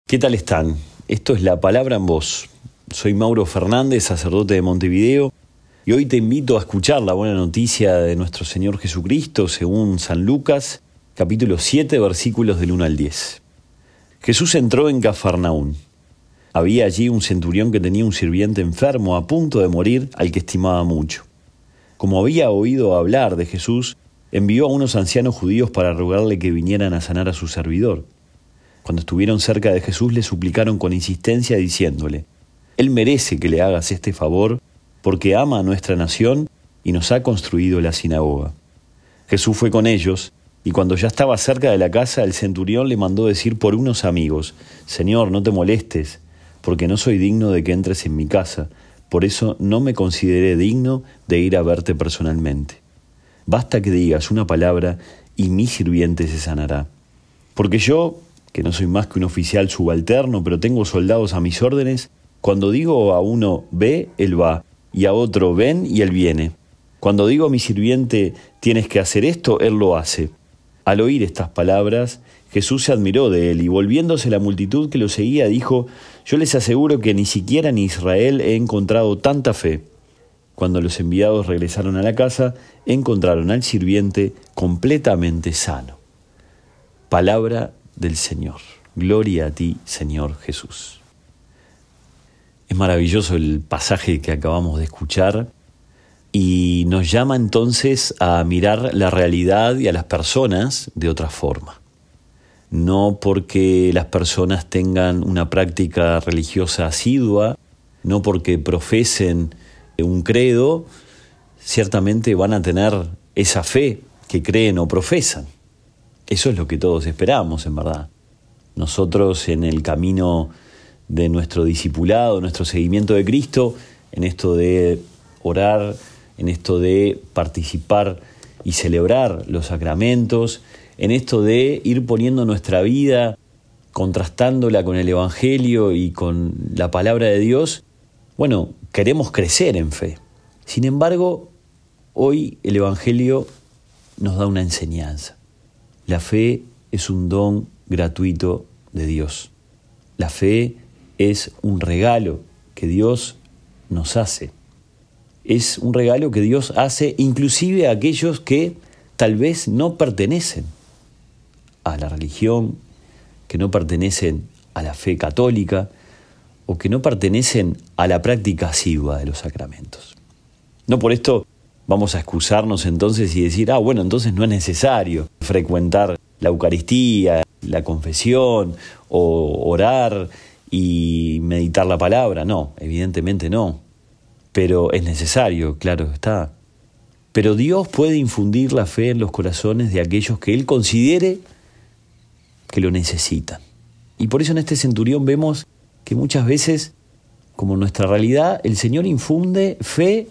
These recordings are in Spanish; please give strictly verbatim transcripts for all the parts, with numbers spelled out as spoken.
¿Qué tal están? Esto es La Palabra en Voz. Soy Mauro Fernández, sacerdote de Montevideo, y hoy te invito a escuchar la buena noticia de nuestro Señor Jesucristo según San Lucas, capítulo siete, versículos del uno al diez. Jesús entró en Cafarnaún. Había allí un centurión que tenía un sirviente enfermo a punto de morir, al que estimaba mucho. Como había oído hablar de Jesús, envió a unos ancianos judíos para rogarle que vinieran a sanar a su servidor. Cuando estuvieron cerca de Jesús, le suplicaron con insistencia diciéndole: Él merece que le hagas este favor porque ama a nuestra nación y nos ha construido la sinagoga. Jesús fue con ellos, y cuando ya estaba cerca de la casa, el centurión le mandó decir por unos amigos: Señor, no te molestes, porque no soy digno de que entres en mi casa, por eso no me consideré digno de ir a verte personalmente. Basta que digas una palabra y mi sirviente se sanará. Porque yo, que no soy más que un oficial subalterno, pero tengo soldados a mis órdenes, cuando digo a uno ve, él va, y a otro ven, y él viene. Cuando digo a mi sirviente tienes que hacer esto, él lo hace. Al oír estas palabras, Jesús se admiró de él, y volviéndose a la multitud que lo seguía, dijo: Yo les aseguro que ni siquiera en Israel he encontrado tanta fe. Cuando los enviados regresaron a la casa, encontraron al sirviente completamente sano. Palabra del Señor. Gloria a ti, Señor Jesús. Es maravilloso el pasaje que acabamos de escuchar y nos llama entonces a mirar la realidad y a las personas de otra forma. No porque las personas tengan una práctica religiosa asidua, no porque profesen un credo, ciertamente van a tener esa fe que creen o profesan. Eso es lo que todos esperamos, en verdad. Nosotros en el camino de nuestro discipulado, nuestro seguimiento de Cristo, en esto de orar, en esto de participar y celebrar los sacramentos, en esto de ir poniendo nuestra vida, contrastándola con el Evangelio y con la palabra de Dios, bueno, queremos crecer en fe. Sin embargo, hoy el Evangelio nos da una enseñanza. La fe es un don gratuito de Dios. La fe es un regalo que Dios nos hace. Es un regalo que Dios hace inclusive a aquellos que tal vez no pertenecen a la religión, que no pertenecen a la fe católica o que no pertenecen a la práctica asidua de los sacramentos. No por esto vamos a excusarnos entonces y decir, ah, bueno, entonces no es necesario frecuentar la Eucaristía, la confesión, o orar y meditar la palabra. No, evidentemente no. Pero es necesario, claro está. Pero Dios puede infundir la fe en los corazones de aquellos que Él considere que lo necesitan. Y por eso en este centurión vemos que muchas veces, como nuestra realidad, el Señor infunde fe,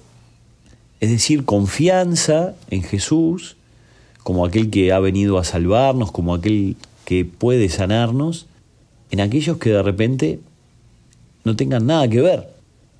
es decir, confianza en Jesús, como aquel que ha venido a salvarnos, como aquel que puede sanarnos, en aquellos que de repente no tengan nada que ver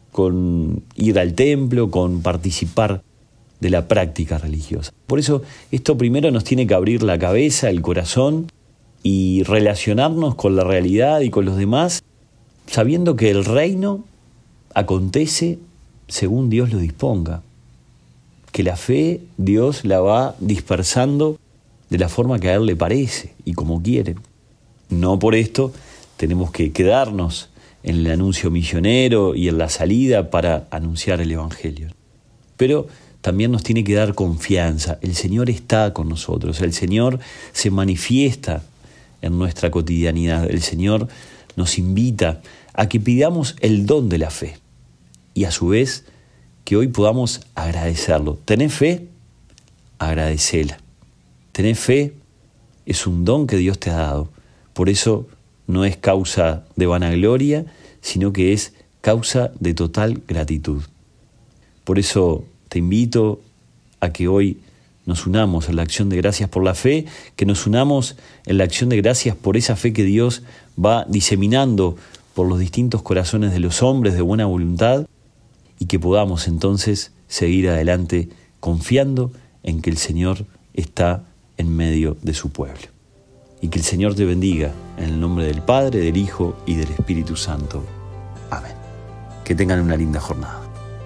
con ir al templo, con participar de la práctica religiosa. Por eso esto primero nos tiene que abrir la cabeza, el corazón, y relacionarnos con la realidad y con los demás, sabiendo que el reino acontece según Dios lo disponga. Que la fe Dios la va dispersando de la forma que a Él le parece y como quiere. No por esto tenemos que quedarnos en el anuncio misionero y en la salida para anunciar el Evangelio. Pero también nos tiene que dar confianza. El Señor está con nosotros, el Señor se manifiesta en nuestra cotidianidad. El Señor nos invita a que pidamos el don de la fe y a su vez que hoy podamos agradecerlo. ¿Tenés fe? Agradecela. Tenés fe, es un don que Dios te ha dado. Por eso no es causa de vanagloria, sino que es causa de total gratitud. Por eso te invito a que hoy nos unamos en la acción de gracias por la fe, que nos unamos en la acción de gracias por esa fe que Dios va diseminando por los distintos corazones de los hombres de buena voluntad, y que podamos entonces seguir adelante confiando en que el Señor está en medio de su pueblo. y que el Señor te bendiga, en el nombre del Padre, del Hijo y del Espíritu Santo. Amén. Que tengan una linda jornada.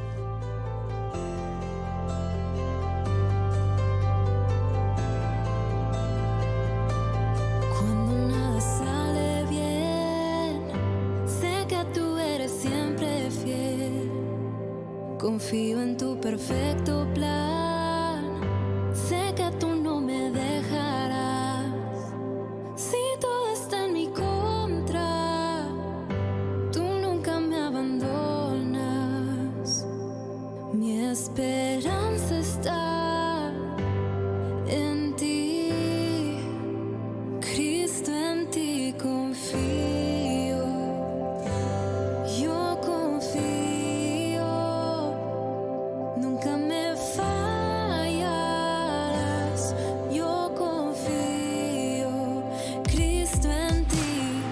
Cuando nada sale bien, sé que tú eres siempre fiel. Confío en tu perfecto plan, sé que tú no me dejarás. Si todo está en mi contra, tú nunca me abandonas. Mi esperanza está en ti, Cristo, en ti confío. Yo confío, nunca me fallarás. Yo confío, Cristo, en ti.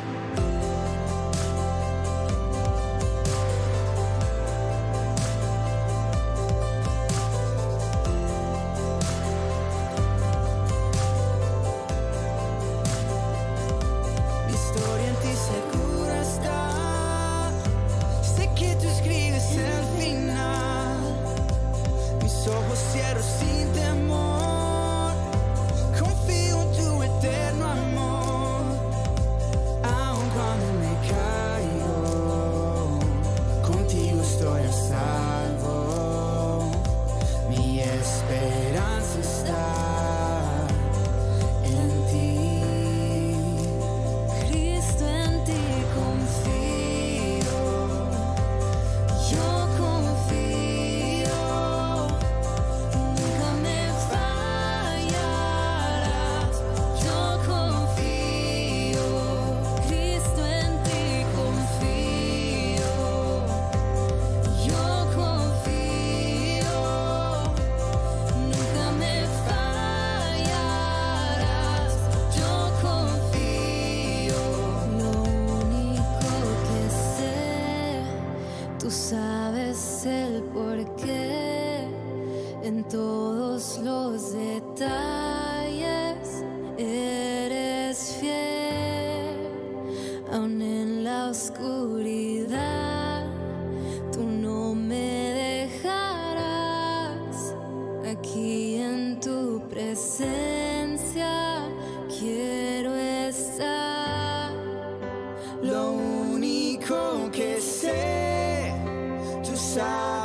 Mi historia en ti segura está. Sé que tú escribes el final. Mis ojos cierro sin temor. Confío en tu eterno amor. Aun cuando me caigo, contigo estoy a salvo. Mi esperanza está en ti. Cristo, en ti confío. Yo confío, nunca me fallarás. Yo confío, Cristo, en ti confío. Yo confío, nunca me fallarás. Yo confío. Lo único que sé, tú sabes el porqué. En todos los detalles eres fiel. Aun en la oscuridad, tú no me dejarás. Aquí en tu presencia quiero estar. Lo único que sé, tú sabes.